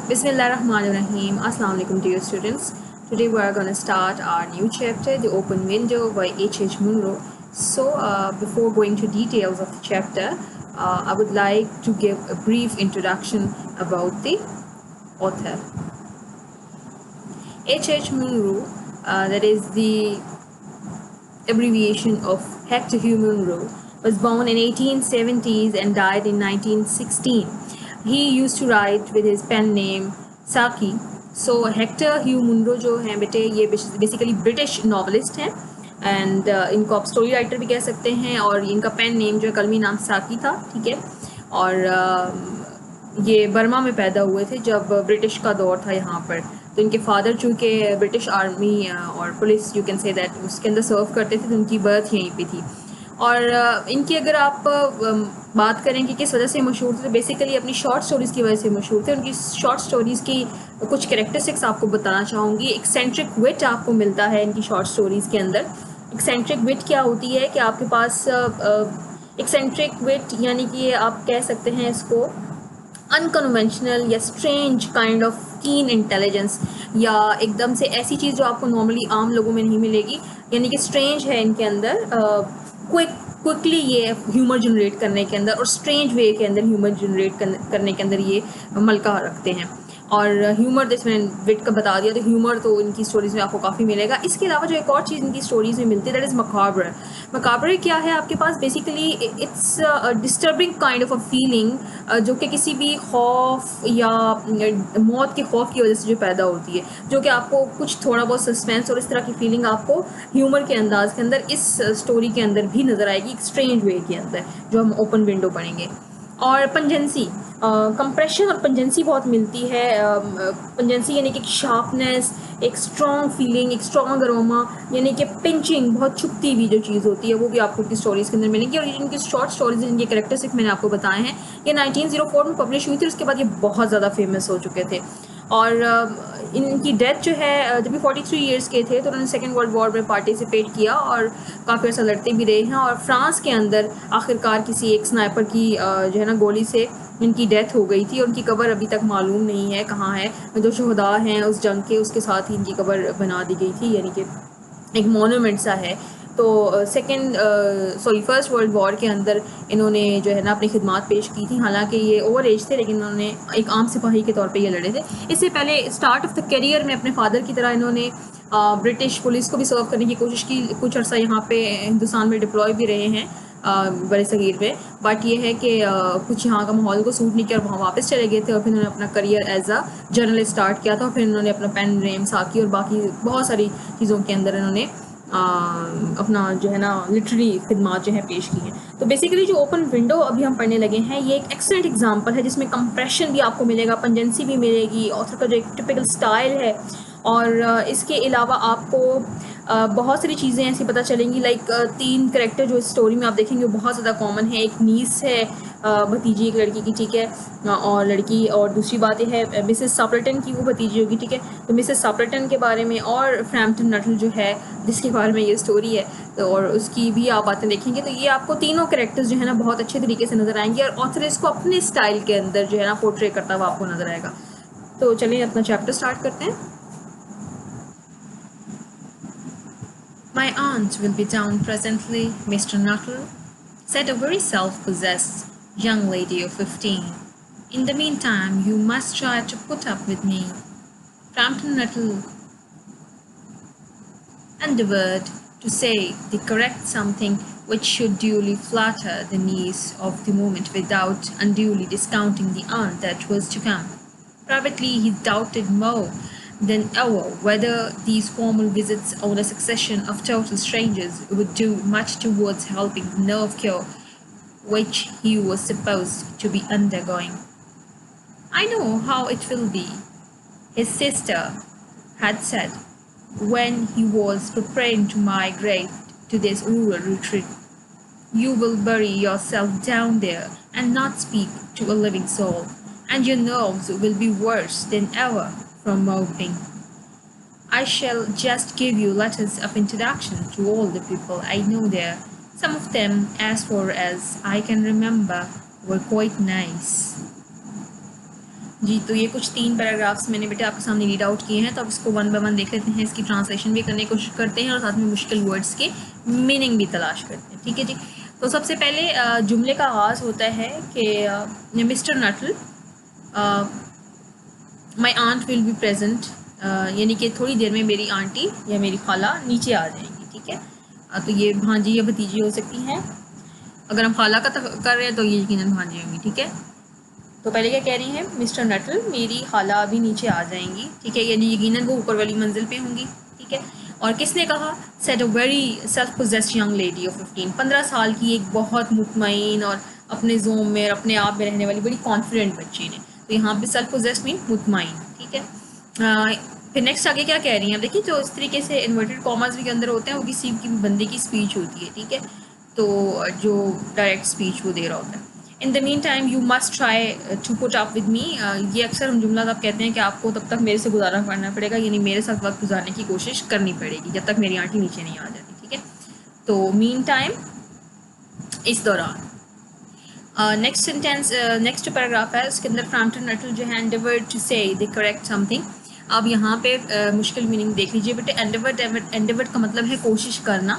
Bismillahirrahmanirrahim. Assalamu alaikum dear students. Today we are going to start our new chapter, The Open Window by H.H. Munro. So before going to details of the chapter, I would like to give a brief introduction about the author. H.H. Munro, that is the abbreviation of Hector Hugh Munro, was born in 1870s and died in 1916. He used to write with his pen name Saki. So Hector Hugh Munro जो हैं बेटे ये basically British novelist हैं and इनको आप story writer भी कह सकते हैं और इनका पेन नेम जो है कलमी नाम साकी था, ठीक है। और ये बर्मा में पैदा हुए थे जब ब्रिटिश का दौर था यहाँ पर। तो इनके फादर चूँकि ब्रिटिश आर्मी और police you can say that उसके अंदर सर्व करते थे, तो उनकी बर्थ यहीं पे थी। और इनकी अगर आप बात करें कि किस वजह से मशहूर थे, तो बेसिकली अपनी शॉर्ट स्टोरीज़ की वजह से मशहूर थे। उनकी शॉर्ट स्टोरीज़ की कुछ कैरेक्टरिस्टिक्स आपको बताना चाहूँगी। एक्सेंट्रिक विट आपको मिलता है इनकी शॉर्ट स्टोरीज़ के अंदर। एक्सेंट्रिक विट क्या होती है कि आपके पास एक्सेंट्रिक विट यानी कि आप कह सकते हैं इसको अनकन्वेंशनल या strange kind of keen intelligence, या एकदम से ऐसी चीज़ जो आपको नॉर्मली आम लोगों में नहीं मिलेगी, यानी कि स्ट्रेंज है इनके अंदर। क्विकली ये ह्यूमर जनरेट करने के अंदर और स्ट्रेंज वे के अंदर ह्यूमर जनरेट करने के अंदर ये मलका रखते हैं। और ह्यूमर जैसे मैंने विट का बता दिया, तो ह्यूमर तो इनकी स्टोरीज़ में आपको काफ़ी मिलेगा। इसके अलावा जो एक और चीज़ इनकी स्टोरीज़ में मिलती है दैट इज़ मकाबर। मकाबर क्या है आपके पास, basically it's disturbing kind of a feeling जो कि किसी भी खौफ या मौत के खौफ की वजह से जो पैदा होती है, जो कि आपको कुछ थोड़ा बहुत सस्पेंस और इस तरह की फीलिंग आपको ह्यूमर के अंदाज के अंदर इस स्टोरी के अंदर भी नज़र आएगी, एक स्ट्रेंज वे के अंदर जो हम ओपन विंडो पढ़ेंगे। और पंजेंसी, कंप्रेशन और पंजेंसी बहुत मिलती है। पंजेंसी यानी कि शार्पनेस, एक स्ट्रॉन्ग फीलिंग, एक स्ट्रॉन्ग अरोमा, यानी कि पिंचिंग, बहुत छुपती हुई जो चीज़ होती है वो भी आपको इनकी स्टोरीज़ के अंदर मिलेंगी। और इनकी शॉर्ट स्टोरीज इनके कैरेक्टरिस्टिक मैंने आपको बताए हैं। ये 1904 में पब्लिश हुई थी, उसके बाद ये बहुत ज़्यादा फेमस हो चुके थे। और इनकी डेथ जो है जब भी 43 ईयर्स के थे, तो उन्होंने सेकेंड वर्ल्ड वॉर में पार्टिसिपेट किया और काफ़ी अर्सा लड़ते भी रहे हैं। और फ्रांस के अंदर आखिरकार किसी एक स्नाइपर की जो है ना गोली से इनकी डेथ हो गई थी। और उनकी कब्र अभी तक मालूम नहीं है कहाँ है। जो शहदा हैं उस जंग के, उसके साथ ही इनकी कब्र बना दी गई थी, यानी कि एक मोनूमेंट सा है। तो फर्स्ट वर्ल्ड वॉर के अंदर इन्होंने जो है ना अपनी खिदमत पेश की थी। हालांकि ये ओवर एज थे, लेकिन इन्होंने एक आम सिपाही के तौर पे ये लड़े थे। इससे पहले स्टार्ट ऑफ द करियर में अपने फादर की तरह इन्होंने ब्रिटिश पुलिस को भी सर्व करने की कोशिश की। कुछ अर्सा यहाँ पे हिंदुस्तान में डिप्लॉय भी रहे हैं बड़े सगीर में। बट ये है कि कुछ यहाँ का माहौल को सूट नहीं किया और वहाँ वापस चले गए थे। और फिर उन्होंने अपना career as a journalist start किया था। और फिर उन्होंने अपना पेन नेम साकी और बाकी बहुत सारी चीज़ों के अंदर इन्होंने अपना जो है ना लिटरेरी खिदमात जो है पेश की हैं। तो बेसिकली जो ओपन विंडो अभी हम पढ़ने लगे हैं, ये एक एक्सेलेंट एग्जांपल है जिसमें कंप्रेशन भी आपको मिलेगा, पंजेंसी भी मिलेगी, ऑथर का जो एक टिपिकल स्टाइल है। और इसके अलावा आपको बहुत सारी चीज़ें ऐसी पता चलेंगी। लाइक 3 कैरेक्टर जो इस स्टोरी में आप देखेंगे वो बहुत ज़्यादा कॉमन है। एक नीस है, भतीजी एक लड़की की, ठीक है, और लड़की, और दूसरी बात यह है मिसेस सापल्टन की, वो भतीजी होगी, ठीक है। तो मिसेस सापल्टन के बारे में, और फ्रैम्पटन नटल जो है जिसके बारे में ये स्टोरी है, तो और उसकी भी आप बातें देखेंगे। तो ये आपको तीनों कैरेक्टर्स जो है ना बहुत अच्छे तरीके से नज़र आएंगे और ऑथर इसको अपने स्टाइल के अंदर जो है ना पोर्ट्रे करता हुआ आपको नज़र आएगा। तो चलिए अपना चैप्टर स्टार्ट करते हैं। My aunt will be down presently, Mr. Nuttall, said a very self-possessed young lady of 15. In the meantime, you must try to put up with me. Frampton Nuttall endeavoured to say the correct something which should duly flatter the niece of the moment without unduly discounting the aunt that was to come. Privately, he doubted more than ever whether these formal visits on a succession of total strangers would do much towards helping the nerve cure which he was supposed to be undergoing. I know how it will be, his sister had said when he was preparing to migrate to this rural retreat. You will bury yourself down there and not speak to a living soul, and your nerves will be worse than ever from moping. I shall just give you letters of introduction to all the people I know there. Some of them, as far as I can remember, were quite nice. जी, तो ये कुछ 3 paragraphs मैंने बेटे आपके सामने read out किए हैं, तो अब इसको वन बाय वन देख लेते हैं, इसकी ट्रांसलेशन भी करने की कोशिश करते हैं और साथ में मुश्किल वर्ड्स के मीनिंग भी तलाश करते हैं, ठीक है जी। तो सबसे पहले जुमले का आगाज़ होता है कि Mr Nuttel, my aunt will be present, यानी कि थोड़ी देर में मेरी आंटी या मेरी खाला नीचे आ जाएंगी, ठीक है। तो ये भांजी या भतीजी हो सकती हैं, अगर हम खाला का कर रहे हैं तो ये यकीनन भांजी होंगी, ठीक है। तो पहले क्या कह रही हैं, मिस्टर नटल मेरी खाला अभी नीचे आ जाएंगी, ठीक है, यानी यकीनन वो ऊपर वाली मंजिल पे होंगी, ठीक है। और किसने कहा, said a very self possessed young lady of 15 साल की एक बहुत मुतमईन और अपने जोम में और अपने आप में रहने वाली बड़ी कॉन्फिडेंट बच्ची ने। तो यहाँ पे सेल्फ पोजेस्ड मीन मुतमईन, ठीक है। फिर नेक्स्ट आगे क्या कह रही हैं, देखिए जो इस तरीके से इन्वर्टेड कॉमर्स के अंदर होते हैं वो किसी की भी बंदे की स्पीच होती है, ठीक है, तो जो डायरेक्ट स्पीच वो दे रहा होता है। In the meantime you must try to put up with me, ये अक्सर हम जुमला तब कहते हैं कि आपको तब तक मेरे से गुजारा करना पड़ेगा, यानी मेरे साथ वक्त गुजारने की कोशिश करनी पड़ेगी जब तक मेरी आंटी नीचे नहीं आ जाती, ठीक है। तो मीन टाइम, इस दौरान। नेक्स्ट सेंटेंस, नेक्स्ट पैराग्राफ है, उसके अंदर फ्रैम्पटन नटल जो है endeavoured to say the correct something. अब यहाँ पे मुश्किल मीनिंग देख लीजिए बेटे, एंडेवर्ड का मतलब है कोशिश करना।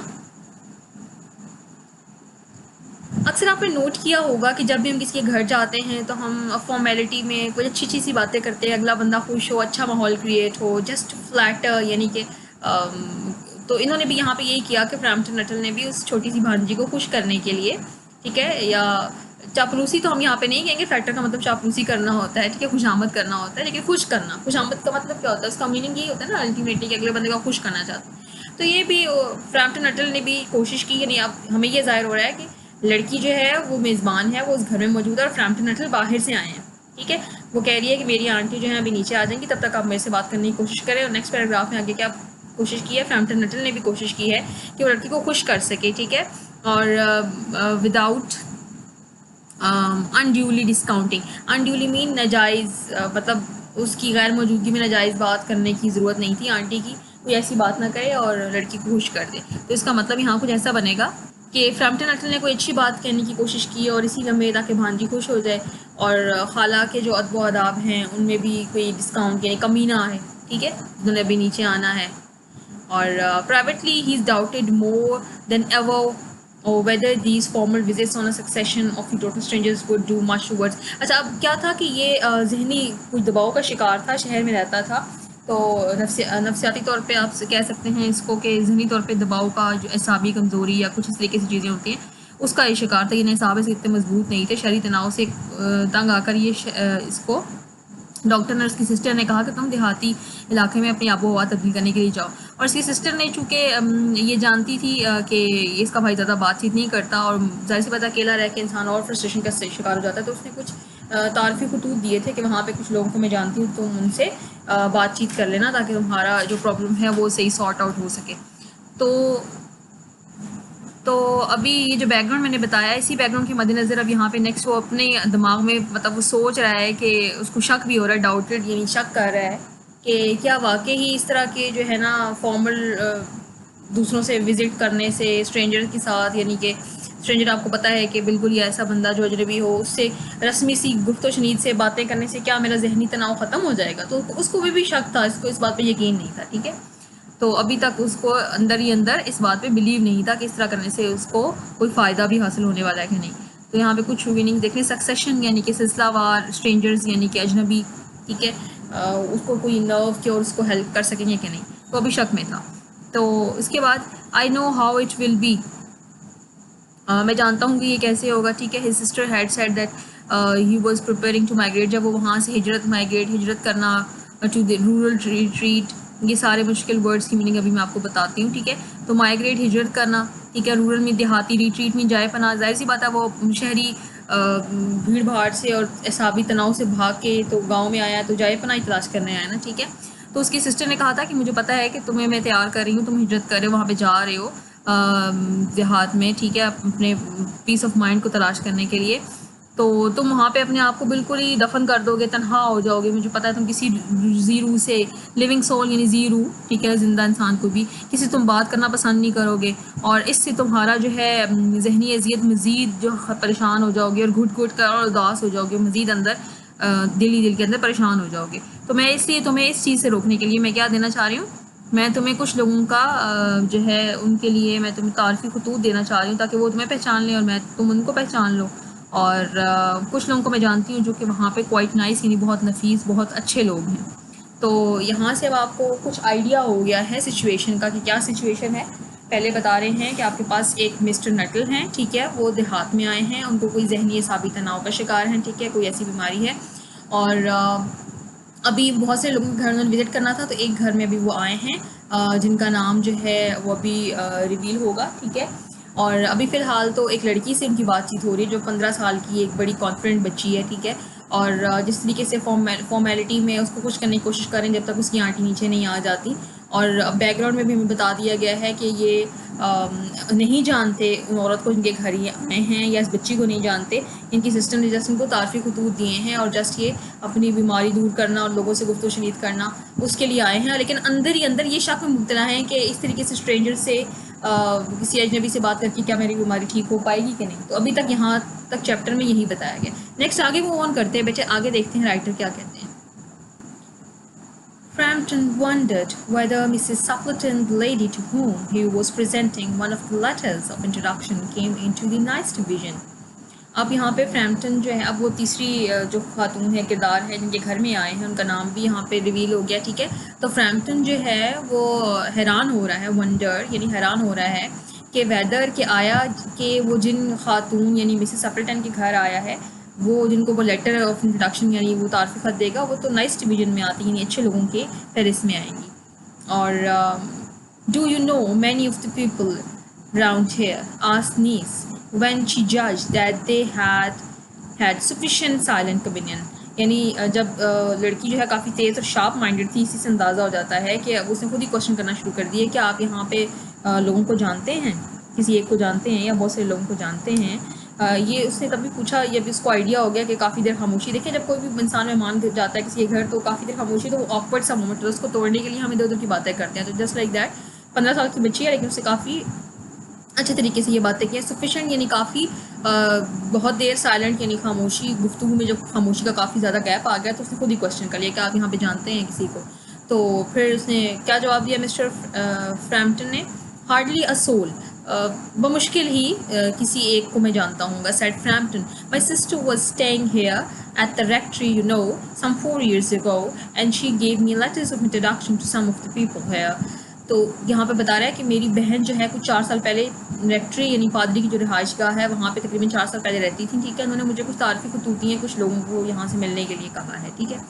अक्सर आपने नोट किया होगा कि जब भी हम किसी के घर जाते हैं तो हम फॉर्मेलिटी में कुछ अच्छी अच्छी सी बातें करते हैं, अगला बंदा खुश हो, अच्छा माहौल क्रिएट हो, जस्ट फ्लैटर, यानी कि तो इन्होंने भी यहाँ पे यही किया कि फ्रैम्पटन नटल ने भी उस छोटी सी भांजी को खुश करने के लिए, ठीक है, या चापलूसी तो हम यहाँ पे नहीं कहेंगे, फ्लैटर का मतलब चापलूसी करना होता है, ठीक है, खुशामद करना होता है, लेकिन खुश करना, खुशामद का मतलब क्या होता है, उसका मीनिंग यही होता है ना अल्टीमेटली कि अगले बंदे को खुश करना चाहते हैं। तो ये भी फ्रैम्पटन नटल ने भी कोशिश की, यानी अब हमें ये जाहिर हो रहा है कि लड़की जो है वो मेज़बान है, वो उस घर में मौजूद है और फ्रैम्पटन नटल बाहर से आए हैं, ठीक है। वो कह रही है कि मेरी आंटी जो है अभी नीचे आ जाएंगी, तब तक आप मेरे से बात करने की कोशिश करें। और नेक्स्ट पैराग्राफ में आगे क्या कोशिश की है, फ्रैम्पटन नटल ने भी कोशिश की है कि वो लड़की को खुश कर सके, ठीक है, और without unduly discounting. Unduly mean नाजायज़, मतलब उसकी गैर मौजूदगी में नाजायज़ बात करने की ज़रूरत नहीं थी आंटी की, कोई ऐसी बात ना करे और लड़की को खुश कर दे। तो इसका मतलब यहाँ कुछ ऐसा बनेगा कि फ्रैम्पटन नटल ने कोई अच्छी बात कहने की कोशिश की और इसी लम्हे ताकि भांजी खुश हो जाए, और खाला के जो अदब आदाब हैं उनमें भी कोई डिस्काउंट यानी कमी ना आए, ठीक है, उन्होंने अभी नीचे आना है। और privately he is doubted more than ever or whether these formal visits on a succession of total strangers would do much towards। अच्छा, अब क्या था कि ये जहनी कुछ दबाव का शिकार था, शहर में रहता था, तो नफ्सियाती तौर पे आप कह सकते हैं इसको कि जहनी तौर पे दबाव का जो एसाबी कमज़ोरी या कुछ इस तरीके से चीज़ें होती हैं उसका ये शिकार था। ये एसाब से इतने मजबूत नहीं थे, शहरी तनाव से तंग आकर ये इसको डॉक्टर नर्स की सिस्टर ने कहा कि तुम देहाती इलाके में अपनी आबो हवा तब्दील करने के लिए जाओ। और इसकी सिस्टर ने चूँकि ये जानती थी कि इसका भाई ज़्यादा बातचीत नहीं करता और जाहिर सी बात अकेला रह के इंसान और फ्रस्ट्रेशन का शिकार हो जाता है, तो उसने कुछ तारफ़ी खतूत दिए थे कि वहाँ पे कुछ लोगों को मैं जानती हूँ, तुम उनसे बातचीत कर लेना ताकि तुम्हारा जो प्रॉब्लम है वो सही सॉर्ट आउट हो सके। तो अभी ये जो बैकग्राउंड मैंने बताया, इसी बैकग्राउंड के मद्देनज़र अब यहाँ पे नेक्स्ट वो अपने दिमाग में मतलब वो सोच रहा है कि उसको शक भी हो रहा है, डाउटेड यानी शक कर रहा है कि क्या वाकई ही इस तरह के जो है ना फॉर्मल दूसरों से विज़िट करने से स्ट्रेंजर के साथ, यानी कि स्ट्रेंजर आपको पता है कि बिल्कुल ही ऐसा बंदा जो अजनबी हो, उससे रस्मी सी गुफ्तो शनीद से बातें करने से क्या मेरा जहनी तनाव ख़त्म हो जाएगा। तो उसको भी शक था, इसको इस बात पर यकीन नहीं था, ठीक है। तो अभी तक उसको अंदर ही अंदर इस बात पे बिलीव नहीं था कि इस तरह करने से उसको कोई फ़ायदा भी हासिल होने वाला है कि नहीं। तो यहाँ पे कुछ मीनिंग देखें, सक्सेशन यानी कि सिलसिलावार, स्ट्रेंजर्स यानी कि अजनबी, ठीक है, उसको कोई नर्व के और उसको हेल्प कर सकेंगे कि नहीं, तो अभी शक में था। तो इसके बाद I know how it will be, मैं जानता हूँ कि ये कैसे होगा, ठीक है। His sister had said that he was preparing to migrate, जब वो वहाँ से हिजरत करना टू द रूरल रिट्रीट। ये सारे मुश्किल वर्ड्स की मीनिंग अभी मैं आपको बताती हूँ, ठीक है। तो माइग्रेट हिजरत करना, ठीक है, रूरल में देहाती, रिट्रीट में जाए पना, जाहिर सी बात है वो शहरी भीड़ भाड़ से और एसाबी तनाव से भाग के तो गांव में आया, तो जाए पना तलाश करने आया ना, ठीक है। तो उसकी सिस्टर ने कहा था कि मुझे पता है कि तुम्हें मैं तैयार कर रही हूँ, तुम हिजरत कर रहे हो, वहाँ पे जा रहे हो देहात में, ठीक है, अपने पीस ऑफ माइंड को तलाश करने के लिए, तो तुम वहाँ पे अपने आप को बिल्कुल ही दफन कर दोगे, तन्हा हो जाओगे। मुझे पता है तुम किसी ज़ीरू से, लिविंग सोल यानी ज़ीरू, ठीक है, ज़िंदा इंसान को भी किसी तुम बात करना पसंद नहीं करोगे, और इससे तुम्हारा जो है जहनी अजियत मज़ीद जो परेशान हो जाओगे और घुट घुट कर और उदास हो जाओगे, मज़ीद अंदर दिल ही दिल के अंदर परेशान हो जाओगे। तो मैं इसलिए तुम्हें इस चीज़ से रोकने के लिए मैं क्या देना चाह रही हूँ, मैं तुम्हें कुछ लोगों का जो है उनके लिए मैं तुम्हें तारीफ़ी खतूत देना चाह रही हूँ ताकि वो तुम्हें पहचान लें और तुम उनको पहचान लो। और कुछ लोगों को मैं जानती हूँ जो कि वहाँ पे क्वाइट नाइस यानी बहुत नफीस बहुत अच्छे लोग हैं। तो यहाँ से अब आपको कुछ आइडिया हो गया है सिचुएशन का कि क्या सिचुएशन है। पहले बता रहे हैं कि आपके पास एक मिस्टर नटल हैं, ठीक है, वो देहात में आए हैं, उनको कोई जहनी असाबी तनाव का शिकार हैं, ठीक है, कोई ऐसी बीमारी है। और अभी बहुत से लोगों के घर उन्होंने विज़िट करना था, तो एक घर में अभी वो आए हैं जिनका नाम जो है वो अभी रिवील होगा, ठीक है। और अभी फ़िलहाल तो एक लड़की से उनकी बातचीत हो रही है जो 15 साल की एक बड़ी कॉन्फिडेंट बच्ची है, ठीक है। और जिस तरीके से फॉर्मेलिटी में उसको कुछ करने की कोशिश करें जब तक उसकी आंटी नीचे नहीं आ जाती। और बैकग्राउंड में भी हमें बता दिया गया है कि ये नहीं जानते उन औरत को जिनके घर ये आए हैं या इस बच्ची को नहीं जानते। इनकी सिस्टम ने जस्ट इनको तारफ़ी खतूत दिए हैं और जस्ट ये अपनी बीमारी दूर करना और लोगों से गुफ्तगू शनीद करना उसके लिए आए हैं। लेकिन अंदर ही अंदर ये शक में मुब्तला हैं कि इस तरीके से स्ट्रेंजर से किसी अजनबी से बात करके क्या मेरी बीमारी ठीक हो पाएगी कि नहीं। तो अभी तक यहाँ तक चैप्टर में यही बताया गया। नेक्स्ट आगे मूव ऑन करते हैं बेटे, आगे देखते हैं राइटर क्या कहते हैं। Frampton wondered whether Mrs. Suppleton, the lady to whom he was presenting one of the letters of introduction, came into the nice division. अब यहाँ पे फ्रैम्पटन जो है, अब वो तीसरी जो खातून है किरदार है जिनके घर में आए हैं, उनका नाम भी यहाँ पे रिवील हो गया, ठीक है। तो फ्रैम्पटन जो है वो हैरान हो रहा है, वंडर यानी हैरान हो रहा है कि वेदर के आया कि वो जिन खातून यानी मिसेस सपल्टन के घर आया है, वो जिनको वो लेटर ऑफ इंट्रोडक्शन यानी वो तारफ़ी ख़त देगा, वो तो नाइस डिवीज़न में आती है यानी अच्छे लोगों के फहरिस्त में आएंगी। और do you know many of the people round here asked niece when she judged that they had sufficient silent communion. यानी जब लड़की जो है काफ़ी तेज़ और शार्प माइंडेड थी, इसी से अंदाज़ा हो जाता है कि उसने खुद ही क्वेश्चन करना शुरू कर दिया कि आप यहाँ पे लोगों को जानते हैं, किसी एक को जानते हैं या बहुत सारे लोगों को जानते हैं। ये उसने तभी पूछा, ये भी उसको आइडिया हो गया कि काफ़ी देर खामोशी। देखिए जब कोई भी इंसान मेहमान जाता है किसी के घर तो काफ़ी देर खामोशी तो ऑकवर्ड सा मोमेंट है, उसको तोड़ने के लिए हम इधर उधर की बातें करते हैं। तो जस्ट लाइक दैट 15 साल की बच्ची है लेकिन उससे काफ़ी अच्छे तरीके से ये बातें की। सफिशेंट यानी काफ़ी बहुत देर साइलेंट यानी खामोशी, गुफ्तगू में जब खामोशी का काफ़ी ज़्यादा गैप आ गया तो उसने खुद ही क्वेश्चन कर लिया कि आप यहाँ पे जानते हैं किसी को। तो फिर उसने क्या जवाब दिया मिस्टर फ्रैम्पटन ने, हार्डली अ सोल, बमुश्किल ही किसी एक को मैं जानता हूँ, said Framton. My sister was staying here at the rectory, you know, some 4 years ago, and she gave me letters of introduction to some of the people here. तो यहाँ पे बता रहा है कि मेरी बहन जो है कुछ 4 साल पहले रेक्ट्री यानी पादरी की जो रिहाइशगाह है वहाँ पे तकरीबन 4 साल पहले रहती थी, ठीक है। उन्होंने मुझे कुछ तारीफ़ी खतूत दी हैं, कुछ लोगों को यहाँ से मिलने के लिए कहा है, ठीक है।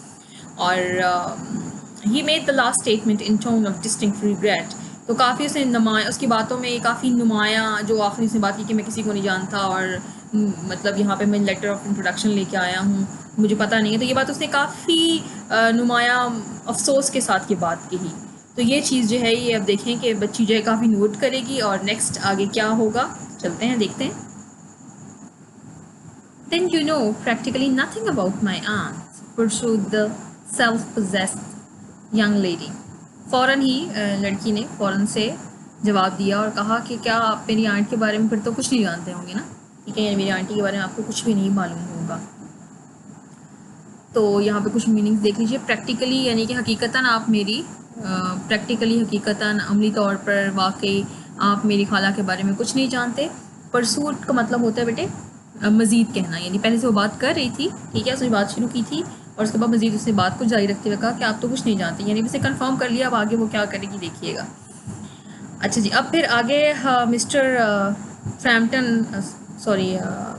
और he made the last statement in tone of distinct regret. तो काफ़ी उसने उसकी बातों में काफ़ी नुमाया जो आखिरी उसने बात की कि मैं किसी को नहीं जानता और मतलब यहाँ पे मैं लेटर ऑफ इंट्रोडक्शन लेके आया हूँ, मुझे पता नहीं है। तो ये बात उसने काफ़ी नुमाया अफसोस के साथ ये बात कही। तो ये चीज़ जो है ये अब देखें कि बच्ची जो है काफ़ी नोट करेगी और नेक्स्ट आगे क्या होगा, चलते हैं देखते हैं। Then you know practically nothing about my aunt, pursued the self-possessed young lady. फ़ौरन ही लड़की ने फ़ौरन से जवाब दिया और कहा कि क्या आप मेरी आंट के बारे में फिर तो कुछ नहीं जानते होंगे ना, ठीक है, यानी मेरी आंटी के बारे में आपको कुछ भी नहीं मालूम होगा। तो यहाँ पे कुछ मीनिंग्स देख लीजिए। प्रैक्टिकली यानी कि हकीकतन आप मेरी प्रैक्टिकली हकीकतन अमली तौर पर वाकई आप मेरी खाला के बारे में कुछ नहीं जानते। परसूट का मतलब होता है बेटे मज़ीद कहना, यानी पहले से वो बात कर रही थी, ठीक है, उसने बात शुरू की थी और उसके बाद मज़ीद उसने बात को जारी रखते हुए कहा कि आप तो कुछ नहीं जानते, यानी उसे कंफर्म कर लिया। अब आगे वो क्या करेगी देखिएगा। अच्छा जी, अब फिर आगे मिस्टर फ्रैम्पटन सॉरी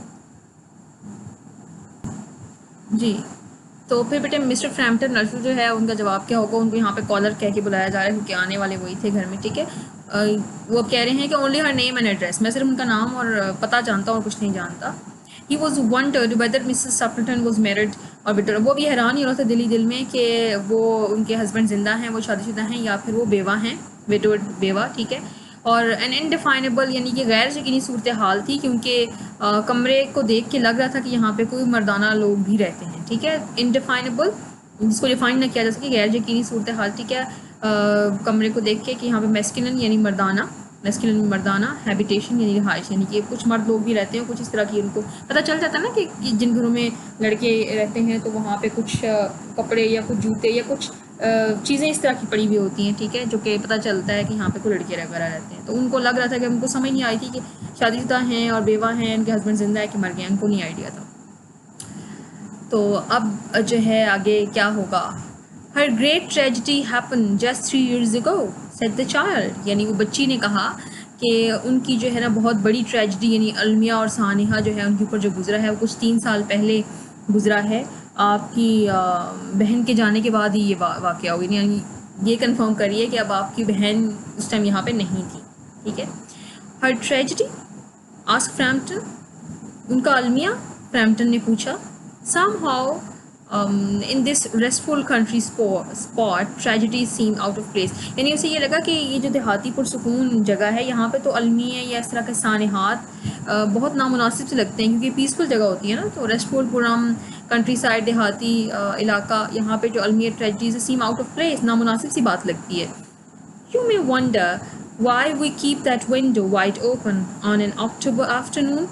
जी, तो फिर बेटे मिस्टर फ्रैम्पटन नर्सल जो है उनका जवाब क्या होगा। उनको यहाँ पे कॉलर कह के बुलाया जा रहा है क्योंकि आने वाले वही थे घर में, ठीक है। वो कह रहे हैं कि only her name and address, मैं सिर्फ उनका नाम और पता जानता हूँ और कुछ नहीं जानता। He was wondered whether Mrs Sappleton was married, और बेटर वो भी हैरान ही हो रहा था दिल ही दिल में कि वो उनके हस्बैंड ज़िंदा हैं, वो शादीशुदा हैं या फिर वो बेवा हैं, विडोड बेवा, ठीक है। और एन इनडिफाइनेबल यानी कि गैर यकीनी सूरत हाल थी क्योंकि कमरे को देख के लग रहा था कि यहाँ पे कोई मर्दाना लोग भी रहते हैं, ठीक है। इनडिफाइनेबल जिसको डिफाइन ना किया जा सके, गैर यकीनी सूरत हाल, ठीक है। कमरे को देख के कि यहाँ पे मैस्कुलिन यानी मर्दाना मैस्कुलिन मर्दाना हैबिटेशन यानी रिहाइश, यानी कि कुछ मर्द लोग भी रहते हैं, कुछ इस तरह की उनको पता चल जाता है ना कि जिन घरों में लड़के रहते हैं तो वहाँ पे कुछ कपड़े या कुछ जूते या कुछ चीज़ें इस तरह की पड़ी हुई होती हैं, ठीक है, जो कि पता चलता है कि यहाँ पे कोई लड़के वगैरह रहते हैं। तो उनको लग रहा था कि उनको समझ नहीं आई थी कि शादीशुदा हैं और बेवा हैं, उनके हस्बैंड जिंदा है कि मर गए, उनको नहीं आइडिया था। तो अब जो है आगे क्या होगा। Her great tragedy happened just 3 years ago, said the child. यानी वो बच्ची ने कहा कि उनकी जो है ना बहुत बड़ी ट्रेजिडी यानी अलमिया और सानिहा जो है उनके ऊपर जो गुजरा है वो कुछ 3 साल पहले गुजरा है। आपकी बहन के जाने के बाद ही ये वाक़या हुई, यानी ये कंफर्म करिए कि अब आपकी बहन उस टाइम यहाँ पे नहीं थी, ठीक है। Her tragedy? Asked Frampton. उनका अलमिया? फ्रैम्पटन ने पूछा। Somehow in this restful country spot tragedy seemed out of place, यानी उसे ये लगा कि ये जो देहाती पुरसुकून जगह है यहाँ पे तो अलमिया या इस तरह के सानेहात बहुत नामुनासिब से लगते हैं, क्योंकि पीसफुल जगह होती है ना। तो रेस्टफुल पुरम कंट्री साइड देहाती इलाका, यहाँ पे जो अलमिया ट्रेजिडी से सीम आउट ऑफ प्लेस, नामुनासिब सी बात लगती है। You may wonder why we keep that window wide open on an October afternoon.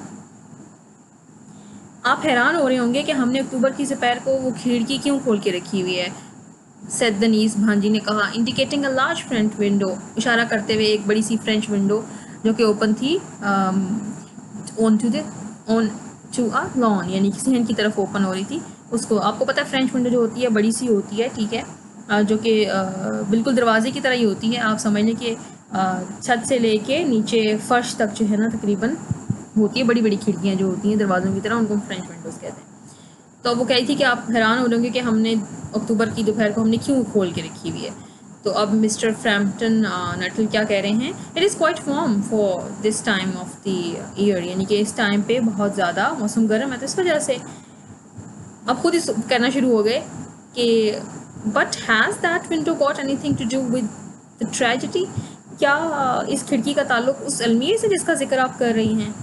आप हैरान हो रहे होंगे कि हमने अक्टूबर की दोपहर को वो खिड़की क्यों खोल के रखी हुई है, सैद दनीस भांजी ने कहा, indicating a large front window, इशारा करते हुए एक बड़ी सी फ्रेंच विंडो जो कि ओपन थी ऑन टू अ लॉन, यानी किसी हैंड की तरफ ओपन हो रही थी उसको। आपको पता है फ्रेंच विंडो जो होती है बड़ी सी होती है, ठीक है, जो कि बिल्कुल दरवाजे की तरह ही होती है। आप समझ लें कि छत से लेके नीचे फर्श तक जो है ना तकरीबन होती है, बड़ी बड़ी खिड़कियाँ जो होती हैं दरवाज़ों की तरह, उनको फ्रेंच विंडोज़ कहते हैं। तो वो कही थी कि आप हैरान हो रहे होंगे कि हमने अक्टूबर की दोपहर को हमने क्यों खोल के रखी हुई है। तो अब मिस्टर फ्रैम्पटन नटल क्या कह रहे हैं, it is quite warm for this time of the year, यानी कि इस टाइम पे बहुत ज़्यादा मौसम गर्म है, तो इस वजह से अब खुद ही कहना शुरू हो गए कि but has that window got anything to do with the tragedy, क्या इस खिड़की का ताल्लुक उस अलमीर से जिसका जिक्र आप कर रही हैं।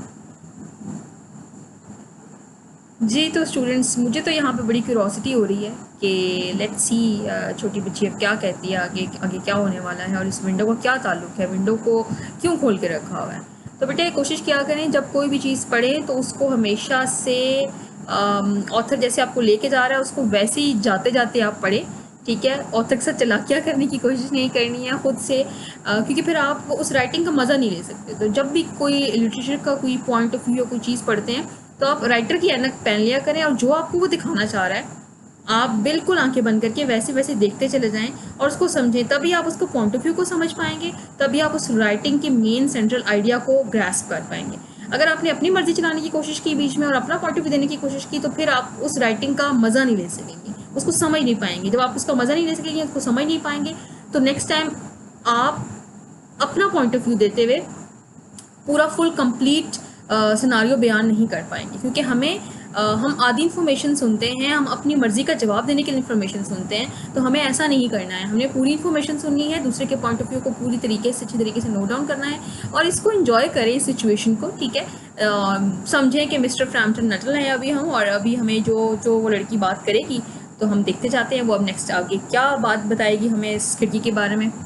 जी तो स्टूडेंट्स, मुझे तो यहाँ पे बड़ी क्यूरोसिटी हो रही है कि लेट्स सी छोटी बच्ची अब क्या कहती है, आगे आगे क्या होने वाला है और इस विंडो का क्या ताल्लुक है, विंडो को क्यों खोल के रखा हुआ है। तो बेटे कोशिश किया करें जब कोई भी चीज़ पढ़ें तो उसको हमेशा से ऑथर जैसे आपको लेके जा रहा है उसको वैसे ही जाते जाते आप पढ़ें, ठीक है। ऑथर के साथ चलाकियाँ करने की कोशिश नहीं करनी है खुद से, क्योंकि फिर आप उस राइटिंग का मज़ा नहीं ले सकते। तो जब भी कोई लिटरेचर का कोई पॉइंट ऑफ व्यू या कोई चीज़ पढ़ते हैं तो आप राइटर की ऐनक पहन लिया करें और जो आपको वो दिखाना चाह रहा है आप बिल्कुल आंखें बंद करके वैसे वैसे देखते चले जाएं और उसको समझें, तभी आप उसको पॉइंट ऑफ व्यू को समझ पाएंगे, तभी आप उस राइटिंग के मेन सेंट्रल आइडिया को ग्रैस्प कर पाएंगे। अगर आपने अपनी मर्जी चलाने की कोशिश की बीच में और अपना पॉइंट ऑफ व्यू देने की कोशिश की तो फिर आप उस राइटिंग का मज़ा नहीं ले सकेंगे, उसको समझ नहीं पाएंगे। जब आप उसका मज़ा नहीं ले सकेंगे, उसको समझ नहीं पाएंगे, तो नेक्स्ट टाइम आप अपना पॉइंट ऑफ व्यू देते हुए पूरा फुल कंप्लीट सिनारियो बयान नहीं कर पाएंगे, क्योंकि हम आधी इन्फॉर्मेशन सुनते हैं, हम अपनी मर्ज़ी का जवाब देने के लिए इन्फॉर्मेशन सुनते हैं, तो हमें ऐसा नहीं करना है। हमने पूरी इन्फॉर्मेशन सुननी है, दूसरे के पॉइंट ऑफ व्यू को पूरी तरीके से अच्छी तरीके से नोट डाउन करना है और इसको एंजॉय करें इस सिचुएशन को, ठीक है। समझें कि मिस्टर फ्रैम्पटन नटल हैं अभी हम, और अभी हमें जो वो लड़की बात करेगी तो हम देखते जाते हैं वो अब नेक्स्ट आगे क्या बात बताएगी हमें इस खिड़की के बारे में।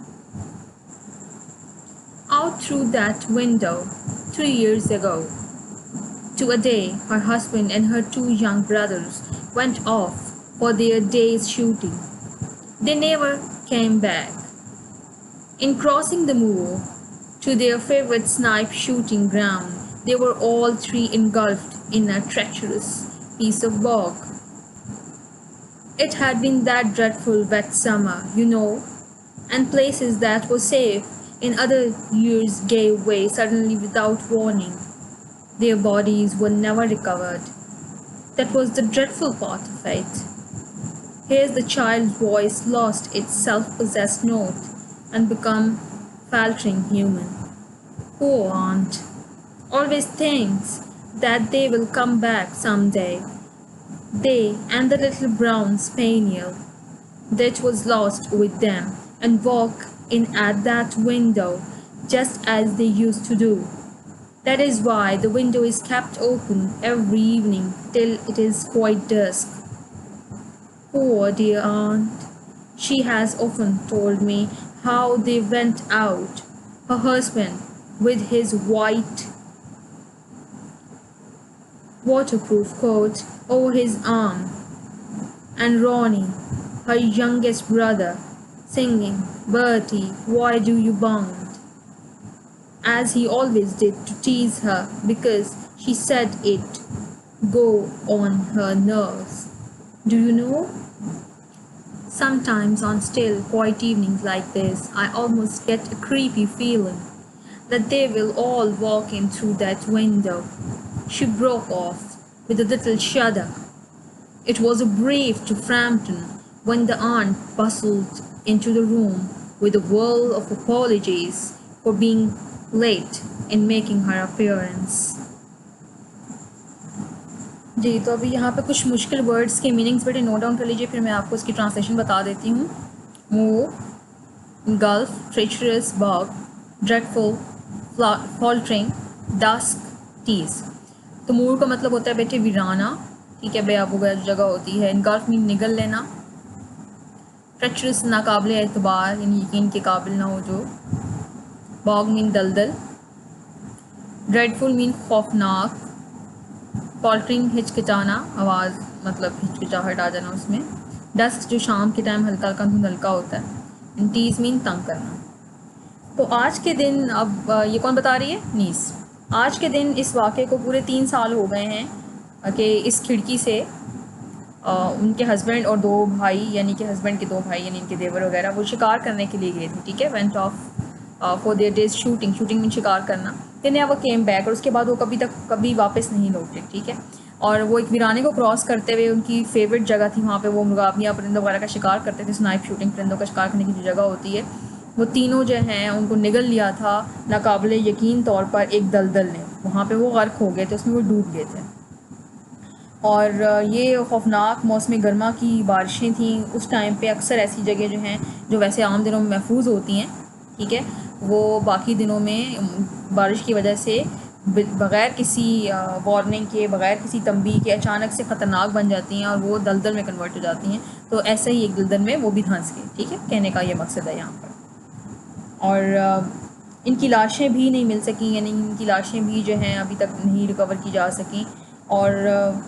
Out through that window 3 years ago, to a day her husband and her 2 young brothers went off for their day's shooting. They never came back. In crossing the moor to their favorite snipe shooting ground, they were all 3 engulfed in a treacherous piece of bog. It had been that dreadful wet summer, you know, and places that were safe in other years gave way suddenly without warning. Their bodies were never recovered. That was the dreadful part of it. Here's the child's voice lost its self-possessed note and become faltering human. Poor aunt always thinks that they will come back someday. They and the little brown spaniel that was lost with them and walk in at that window just as they used to do. That is why the window is kept open every evening till it is quite dusk. Poor dear aunt, she has often told me how they went out her husband with his white waterproof coat over his arm, and Ronnie, her youngest brother, singing, "Bertie, why do you bound?" as he always did to tease her because she said it go on her nerves. Do you know? Sometimes on still, quiet evenings like this, I almost get a creepy feeling that they will all walk in through that window. She broke off with a little shudder. It was a brief to Frampton when the aunt bustled into the room with a whirl of apologies for being late in making her appearance. जी, तो अभी यहाँ पे कुछ मुश्किल words के meanings बेटे note down कर लीजिए, फिर मैं आपको इसकी ट्रांसलेशन बता देती हूँ. Moor, gulf, treacherous, bog, dreadful, faltering, dusk, tease. तो मूव का मतलब होता है बेटे वीराना, ठीक है, बेआबूगा जगह होती है. इनगल्फ मीन निगल लेना. ट्रेचरस नाकाबिल एतबार यानी यकीन के काबिल ना हो जो. बॉग मीन दलदल. ड्रेडफुल मीन खौफनाक. फॉल्टरिंग हिचकिचाना, आवाज़ मतलब हिचकिचाहट आ जाना उसमें. डस्क जो शाम के टाइम हल्का हल्का धुंधलका होता है. एंड टीज मीन तंग करना. तो आज के दिन, अब ये कौन बता रही है? नीस. आज के दिन इस वाक़े को पूरे 3 साल हो गए हैं कि इस खिड़की से उनके हस्बैंड और 2 भाई यानी कि हस्बैंड के 2 भाई यानी इनके देवर वगैरह वो शिकार करने के लिए गए थे, ठीक है. Went off for their day's shooting में शिकार करना. देन नेवर केम बैक, और उसके बाद वो कभी वापस नहीं लौटे, ठीक है. और वो एक वीराने को क्रॉस करते हुए उनकी फेवरेट जगह थी, वहाँ पे वो मुर्गाबियाँ परिंदों वगैरह का शिकार करते थे. स्नाइप शूटिंग, परिंदों का शिकार करने की जो जगह होती है, वो तीनों जो हैं उनको निगल लिया था नाकाबिल यकीन तौर पर एक दलदल ने. वहाँ पे वो गर्क हो गए थे, उसमें वो डूब गए थे. और ये खौफनाक मौसम गर्मा की बारिशें थीं. उस टाइम पे अक्सर ऐसी जगह जो हैं जो वैसे आम दिनों में महफूज होती हैं, ठीक है, वो बाकी दिनों में बारिश की वजह से बग़ैर किसी वार्निंग के, बग़ैर किसी तंबीह के अचानक से ख़तरनाक बन जाती हैं और वो दलदल में कन्वर्ट हो जाती हैं. तो ऐसे ही एक दलदल में वो भी धंस गए, ठीक है. कहने का ये मकसद है यहाँ पर. और इनकी लाशें भी नहीं मिल सकी, यानी इनकी लाशें भी जो हैं अभी तक नहीं रिकवर की जा सकें. और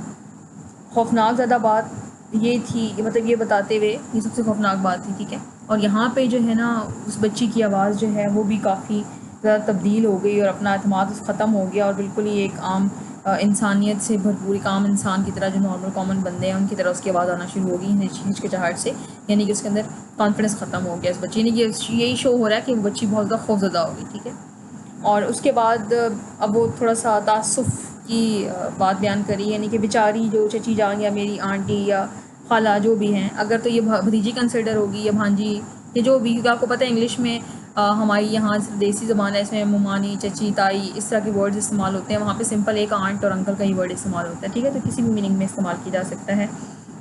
खौफनाक ज़्यादा बात ये थी, मतलब ये बताते हुए ये सबसे खौफनाक बात थी, ठीक है. और यहाँ पे जो है ना उस बच्ची की आवाज़ जो है वो भी काफ़ी ज़्यादा तब्दील हो गई और अपना अतमाद ख़त्म हो गया और बिल्कुल ही एक आम इंसानियत से भरपूर एक आम इंसान की तरह जो नॉर्मल कॉमन बंदे हैं उनकी तरह उसकी आवाज़ आना शुरू हो गई हिचकिचाहट से. यानी कि उसके अंदर कॉन्फिडेंस ख़त्म हो गया इस बच्ची ने. यही शो हो रहा है कि वो बच्ची बहुत ज़्यादा खौफज़दा हो गई, ठीक है. और उसके बाद अब वो थोड़ा सा तासुफ़ की बात बयान करी, यानी कि बेचारी जो चची जान या मेरी आंटी या खाला जो भी हैं, अगर तो ये भतीजी कंसिडर होगी या भांजी या जो भी, क्योंकि आपको पता है इंग्लिश में हमारी यहाँ देसी ज़बान है, इसमें ममानी, चची, ताई इस तरह के वर्ड्स इस्तेमाल होते हैं. वहाँ पे सिंपल एक आंट और अंकल का ही वर्ड इस्तेमाल होता है, ठीक है. तो किसी भी मीनिंग में इस्तेमाल किया जा सकता है.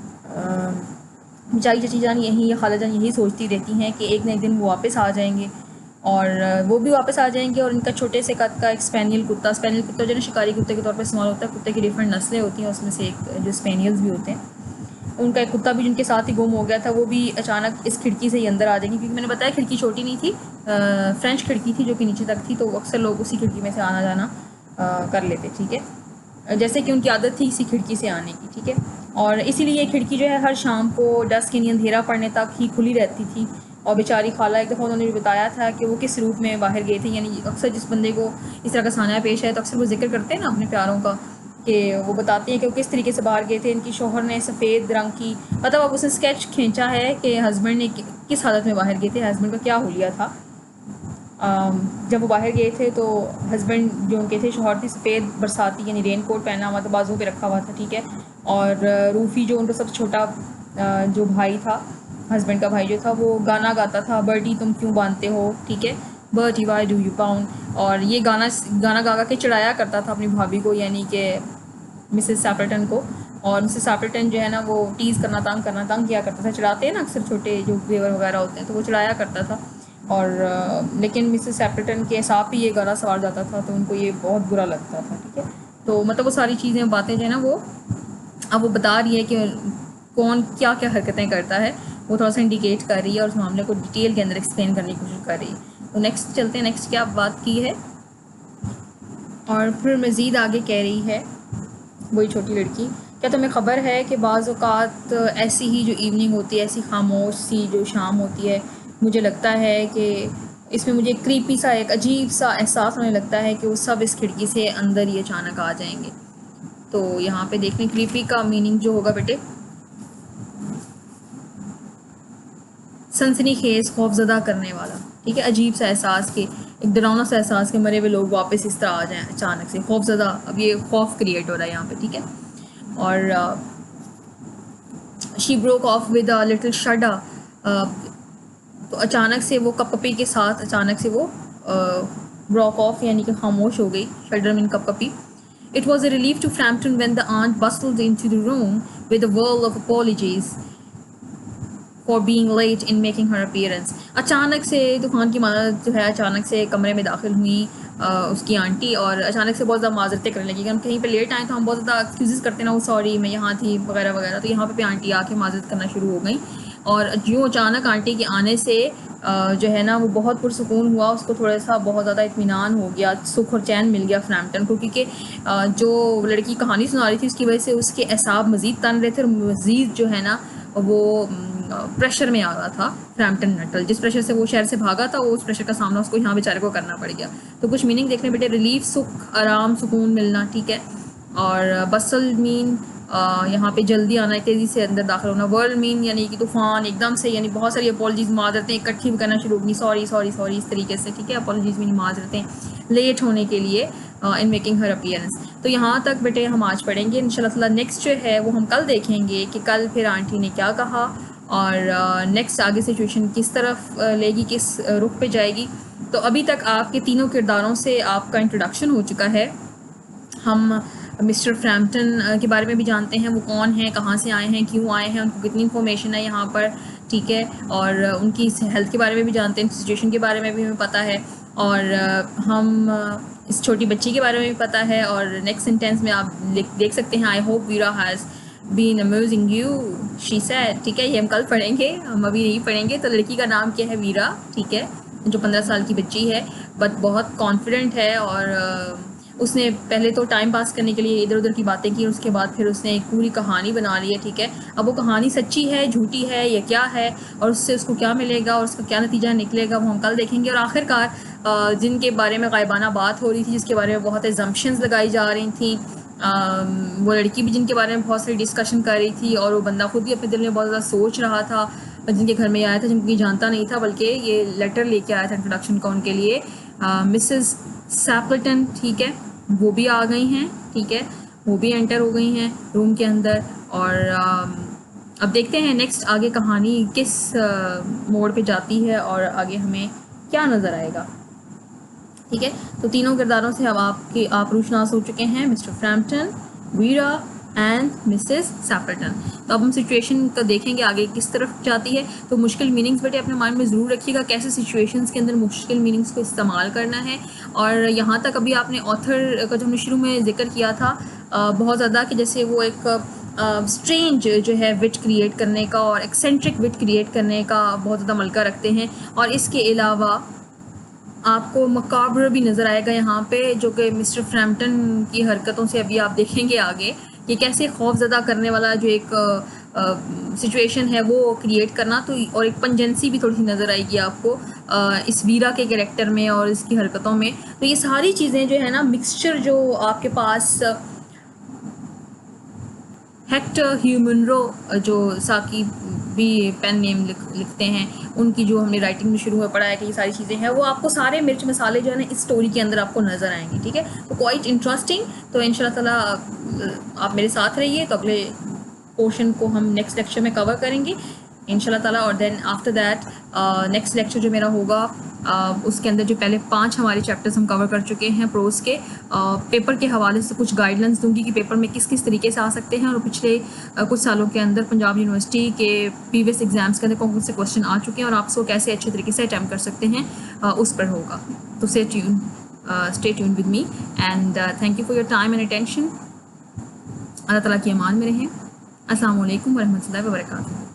बेचारी चची जान यही या खाला जान यही सोचती रहती हैं कि एक न एक दिन वो वापस आ जाएंगे, और वो भी वापस आ जाएंगे. और इनका छोटे से कद का एक स्पेनियल कुत्ता जो है शिकारी कुत्ते के तौर पर इस्तेमाल होता है. कुत्ते की डिफरेंट नस्लें होती हैं, उसमें से एक जो स्पेनियल्स भी होते हैं, उनका एक कुत्ता भी जिनके साथ ही गुम हो गया था, वो भी अचानक इस खिड़की से ही अंदर आ जाएंगे. क्योंकि मैंने बताया खिड़की छोटी नहीं थी, फ्रेंच खिड़की थी जो कि नीचे तक थी, तो अक्सर लोग उसी खिड़की में से आना जाना कर लेते, ठीक है, जैसे कि उनकी आदत थी इसी खिड़की से आने की, ठीक है. और इसीलिए ये खिड़की जो है हर शाम को डस्क यानी अंधेरा पड़ने तक ही खुली रहती थी. और बेचारी खाला एक दफ़ा उन्होंने भी बताया था कि वो किस रूप में बाहर गए थे. यानी अक्सर जिस बंदे को इस तरह का साना पेश है तो अक्सर वो जिक्र करते हैं ना अपने प्यारों का, कि वो बताती हैं कि वो किस तरीके से बाहर गए थे. इनकी शौहर ने सफ़ेद रंग की, मतलब अब उसने स्केच खींचा है कि हस्बैंड ने किस हालत में बाहर गए थे, हस्बैंड का क्या हुलिया था. जब वो बाहर गए थे तो हस्बैंड जो उनके थे, शौहर थी, सफ़ेद बरसाती यानी रेन कोट पहना हुआ था, बाजू पे रखा हुआ था, ठीक है. और रूफ़ी जो उनका सबसे छोटा जो भाई था, हस्बैंड का भाई जो था, वो गाना गाता था, बर्टी तुम क्यों बांधते हो, ठीक है, Bertie why do you bound. और ये गाना गा के चिढ़ाया करता था अपनी भाभी को, यानी कि मिसेस सैपरटन को. और मिसेस सैपरटन जो है ना वो टीज़ करना, तंग किया करता था. चिढ़ाते हैं ना अक्सर छोटे जो देवर वगैरह होते हैं, तो वो चिढ़ाया करता था. और लेकिन मिसेस सैपरटन के साथ ही ये गाना सवार जाता था, तो उनको ये बहुत बुरा लगता था, ठीक है. तो मतलब वो सारी चीज़ें बातें जो है ना वो अब वो बता रही है कि कौन क्या क्या हरकतें करता है, वो थोड़ा सा इंडिकेट कर रही है और उस मामले को डिटेल के अंदर एक्सप्लेन करने की कोशिश कर रही है. तो नेक्स्ट चलते हैं, नेक्स्ट क्या बात की है। और फिर मज़ीद आगे कह रही है वही छोटी लड़की, क्या तुम्हें ख़बर है कि बाज़ औक़ात ऐसी ही जो इवनिंग होती है, ऐसी खामोश सी जो शाम होती है, मुझे लगता है कि इसमें मुझे क्रीपी सा एक अजीब सा एहसास होने लगता है कि वो सब इस खिड़की से अंदर ही अचानक आ जाएंगे। तो यहाँ पे देखने क्रीपी का मीनिंग जो होगा बेटे, सनसनीखेज़, खौफज़दा करने वाला, ठीक है, अजीब सा एहसास के, एक डरावना सा एहसास के मरे हुए लोग वापस इस तरह आ जाएं अचानक से, खौफज़दा, अब ये खौफ क्रिएट हो रहा है यहाँ पे, ठीक है। और she broke off with a little shudder, तो अचानक से वो कपकपी के साथ अचानक से वो ब्रोक ऑफ यानी कि खामोश हो गई, शडर मीन कपकपी। It was a relief to Frampton when the aunt bustled into the room with a whirl of apologies for being late in making her appearance. अचानक से तूफान की मादा जो है अचानक से कमरे में दाखिल हुई उसकी आंटी, और अचानक से बहुत ज़्यादा माजरतें करने लगी कि हम कहीं पे लेट आए तो हम बहुत ज़्यादा एक्सक्यूज़ करते ना, वो सॉरी मैं यहाँ थी वगैरह वगैरह। तो यहाँ पे आंटी आके माजरत करना शुरू हो गई, और जो अचानक आंटी के आने से जो है ना वो बहुत पुरसुकून हुआ, उसको थोड़ा सा बहुत ज़्यादा इत्मीनान हो गया, सुख और चैन मिल गया फ्रैम्पटन को, क्योंकि जो लड़की कहानी सुना रही थी उसकी वजह से उसके एसाब मज़ीद तन रहे थे, और मज़ीद जो है ना वो प्रेशर में आ रहा था फ्रैम्पटन नटल। जिस प्रेशर से वो शहर से भागा था, वो उस प्रेशर का सामना उसको यहाँ बेचारे को करना पड़ गया। तो कुछ मीनिंग देखने बेटे, रिलीफ, सुख, आराम, सुकून मिलना, ठीक है। और बसल मीन यहाँ पे जल्दी आना, तेज़ी से अंदर दाखिल होना। वर्ल्ड मीन यानी कि तूफ़ान एकदम से, यानी बहुत सारी अपॉलॉजीज़, माजरतें इकट्ठी करना शुरू होगी, सॉरी सॉरी सॉरी इस तरीके से, ठीक है। अपॉलॉजीज़ मीन माजरतें लेट होने के लिए इन मेकिंग हर अपीयरेंस। तो यहाँ तक बेटे हम आज पढ़ेंगे इंशाल्लाह ताला। नेक्स्ट जो है वो हम कल देखेंगे कि कल फिर आंटी ने क्या कहा, और नेक्स्ट आगे सिचुएशन किस तरफ लेगी, किस रुख पे जाएगी। तो अभी तक आपके तीनों किरदारों से आपका इंट्रोडक्शन हो चुका है। हम मिस्टर फ्रैम्पटन के बारे में भी जानते हैं, वो कौन है, कहाँ से आए हैं, क्यों आए हैं, उनको कितनी इन्फॉर्मेशन है यहाँ पर, ठीक है। और उनकी हेल्थ के बारे में भी जानते हैं, सिचुएशन के बारे में भी हमें पता है, और हम इस छोटी बच्ची के बारे में भी पता है। और नेक्स्ट सेंटेंस में आप देख सकते हैं, I hope Vera has been amusing you, she said, ठीक है। ये हम कल पढ़ेंगे, हम अभी नहीं पढ़ेंगे। तो लड़की का नाम क्या है, वीरा, ठीक है, जो 15 साल की बच्ची है, बट बहुत कॉन्फिडेंट है, और उसने पहले तो टाइम पास करने के लिए इधर उधर की बातें की, उसके बाद फिर उसने एक पूरी कहानी बना ली है, ठीक है। अब वो कहानी सच्ची है, झूठी है, या क्या है, और उससे उसको क्या मिलेगा और उसका क्या नतीजा निकलेगा, वो हम कल देखेंगे। और आखिरकार जिनके बारे में गायबाना बात हो रही थी, जिसके बारे में बहुत एजम्पशंस लगाई जा रही थी, वो लड़की भी जिनके बारे में बहुत सारी डिस्कशन कर रही थी, और वो बंदा खुद भी अपने दिल में बहुत ज़्यादा सोच रहा था, जिनके घर में आया था, जिनको जानता नहीं था, बल्कि ये लेटर लेके आया था इंट्रोडक्शन का उनके लिए, मिसेस सैपल्टन, ठीक है, वो भी आ गई हैं, ठीक है, वो भी एंटर हो गई हैं रूम के अंदर। और अब देखते हैं नेक्स्ट आगे कहानी किस मोड़ पे जाती है, और आगे हमें क्या नज़र आएगा, ठीक है। तो तीनों किरदारों से अब आप रूशनास हो चुके हैं, Mr Framton, Vera and Mrs Sappleton. तो अब हम सिचुएशन का देखेंगे आगे किस तरफ जाती है। तो मुश्किल मीनिंग्स बेटे अपने माइंड में ज़रूर रखिएगा, कैसे सिचुएशंस के अंदर मुश्किल मीनिंग्स को इस्तेमाल करना है। और यहाँ तक अभी आपने ऑथर का जो हमने शुरू में जिक्र किया था बहुत ज़्यादा, कि जैसे वो एक स्ट्रेंज जो है विट क्रिएट करने का और एक्सेंट्रिक विट क्रिएट करने का बहुत ज़्यादा मलका रखते हैं। और इसके अलावा आपको मकाब्र भी नज़र आएगा यहाँ पे, जो कि मिस्टर फ्रैम्पटन की हरकतों से अभी आप देखेंगे आगे कि कैसे खौफज़दा करने वाला जो एक सिचुएशन है वो क्रिएट करना। तो और एक पंजेंसी भी थोड़ी सी नज़र आएगी आपको इस वीरा के कैरेक्टर में और इसकी हरकतों में। तो ये सारी चीज़ें जो है ना, मिक्सचर जो आपके पास हेक्टर ह्यूमनरो, जो साकी भी पेन नेम लिखते हैं, उनकी जो हमने राइटिंग में शुरू में पढ़ा है कि ये सारी चीज़ें हैं, वो आपको सारे मिर्च मसाले जो है ना इस स्टोरी के अंदर आपको नज़र आएंगे, ठीक है। तो क्वाइट इंटरेस्टिंग। तो इंशाल्लाह ताला आप मेरे साथ रहिए, तो अगले पोर्शन को हम नेक्स्ट लेक्चर में कवर करेंगे इंशाल्लाह ताला। और then after that next lecture जो मेरा होगा उसके अंदर जो पहले 5 हमारे चैप्टर्स हम कवर कर चुके हैं प्रोज के, पेपर के हवाले से कुछ गाइडलाइंस दूंगी कि पेपर में किस किस तरीके से आ सकते हैं, और पिछले कुछ सालों के अंदर पंजाब यूनिवर्सिटी के प्रीवियस एग्जाम्स के अंदर कौन कौन से क्वेश्चन आ चुके हैं और आप उसको कैसे अच्छे तरीके से अटैम्प्ट कर सकते हैं, उस पर होगा। तो stay tune with me and thank you for your time and attention. अल्लाह ताला की अमान में रहें। अस्सलाम वालेकुम व रहमतुल्लाहि व बरकातहू।